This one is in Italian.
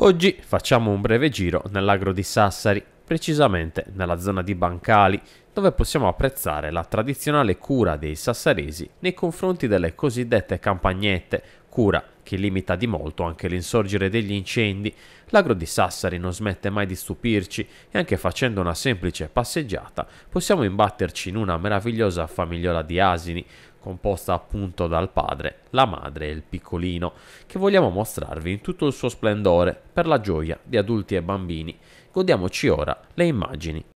Oggi facciamo un breve giro nell'agro di Sassari, precisamente nella zona di Bancali, dove possiamo apprezzare la tradizionale cura dei sassaresi nei confronti delle cosiddette campagnette, cura che limita di molto anche l'insorgere degli incendi. L'agro di Sassari non smette mai di stupirci e anche facendo una semplice passeggiata possiamo imbatterci in una meravigliosa famigliola di asini, composta appunto dal padre, la madre e il piccolino, che vogliamo mostrarvi in tutto il suo splendore per la gioia di adulti e bambini. Godiamoci ora le immagini.